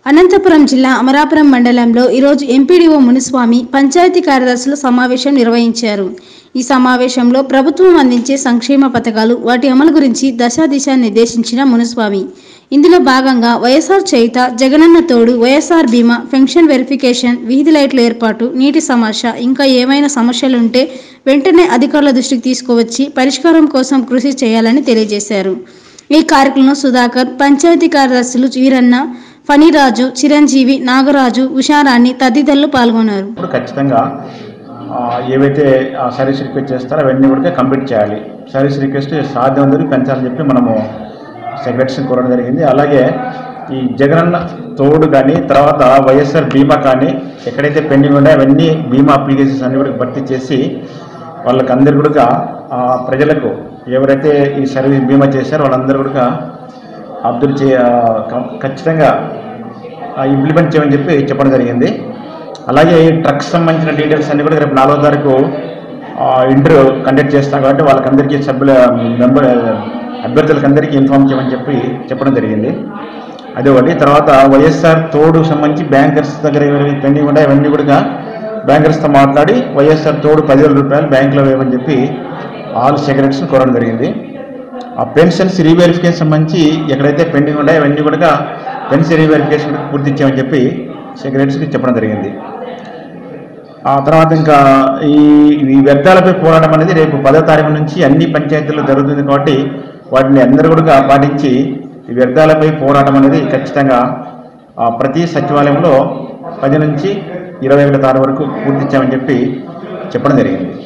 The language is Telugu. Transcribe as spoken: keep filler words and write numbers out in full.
అనంతపురం జిల్లా అమరాపురం మండలంలో ఈరోజు ఎంపీడీఓ మునిస్వామి పంచాయతీ కార్యదర్శుల సమావేశం నిర్వహించారు. ఈ సమావేశంలో ప్రభుత్వం అందించే సంక్షేమ పథకాలు, వాటి అమలు గురించి దశాదిశ నిర్దేశించిన మునిస్వామి ఇందులో భాగంగా వైఎస్ఆర్ చేయుత, జగనన్న తోడు, వైఎస్ఆర్ బీమా, పెన్షన్ వెరిఫికేషన్, వీధి లైట్ల ఏర్పాటు, నీటి సమస్య, ఇంకా ఏమైనా సమస్యలుంటే వెంటనే అధికారుల దృష్టికి తీసుకువచ్చి పరిష్కారం కోసం కృషి చేయాలని తెలియజేశారు. ఈ కార్యక్రమంలో సుధాకర్, పంచాయతీ కార్యదర్శులు వీరన్న, ఫణిరాజు, చిరంజీవి, నాగరాజు, ఉషారాణి తదితరులు పాల్గొన్నారు. ఖచ్చితంగా ఏవైతే సర్వీస్ రిక్వెస్ట్ చేస్తారో అవన్నీ కూడా కంప్లీట్ చేయాలి. సర్వీస్ రిక్వెస్ట్ సాధ్యమందరూ పెంచాలని చెప్పి మనము సెక్రటరీని కోరడం జరిగింది. అలాగే ఈ జగనన్న తోడు కానీ, తర్వాత వైఎస్ఆర్ బీమా కానీ ఎక్కడైతే పెండింగ్ ఉన్నాయో అవన్నీ బీమా అప్లికేషన్స్ అన్ని కూడా భర్తీ చేసి వాళ్ళకి అందరు కూడా ప్రజలకు ఎవరైతే ఈ సర్వీస్ బీమా చేశారో వాళ్ళందరూ కూడా అబ్దుల్ చే ఖచ్చితంగా ఇంప్లిమెంట్ చేయమని చెప్పి చెప్పడం జరిగింది. అలాగే ఈ ట్రక్స్ సంబంధించిన డీటెయిల్స్ అన్ని కూడా రేపు నాలుగో తారీఖు ఇంటర్వ్యూ కండక్ట్ చేస్తాం కాబట్టి వాళ్ళకందరికీ సభ్యుల మెంబర్ అభ్యర్థులకు అందరికీ ఇన్ఫార్మ్ చేయమని చెప్పి చెప్పడం జరిగింది. అదే ఒకటి. తర్వాత వైఎస్ఆర్ తోడు సంబంధించి బ్యాంకర్స్ దగ్గర పెండింగ్ ఉంటాయి అవన్నీ కూడా బ్యాంకర్స్తో మాట్లాడి వైఎస్ఆర్ తోడు పదివేల రూపాయలు బ్యాంకులో వేయమని చెప్పి ఆల్ సెక్రటరీస్ని కోరడం జరిగింది. ఆ పెన్షన్స్ రీవెరిఫికేషన్ సంబంధించి ఎక్కడైతే పెండింగ్ ఉన్నాయో అవన్నీ కూడా పెన్షన్ రీవెరిఫికేషన్ పూర్తి ఇచ్చామని చెప్పి సెక్రటరీస్కి చెప్పడం జరిగింది. ఆ తర్వాత ఇంకా ఈ ఈ వ్యర్థాలపై పోరాటం అనేది రేపు పదో తారీఖు నుంచి అన్ని పంచాయతీల్లో జరుగుతుంది కాబట్టి వాటిని అందరూ కూడా పాటించి ఈ వ్యర్థాలపై పోరాటం అనేది ఖచ్చితంగా ప్రతి సచివాలయంలో పది నుంచి ఇరవై ఒకటో తారీఖు వరకు పూర్తి ఇచ్చామని చెప్పి చెప్పడం జరిగింది.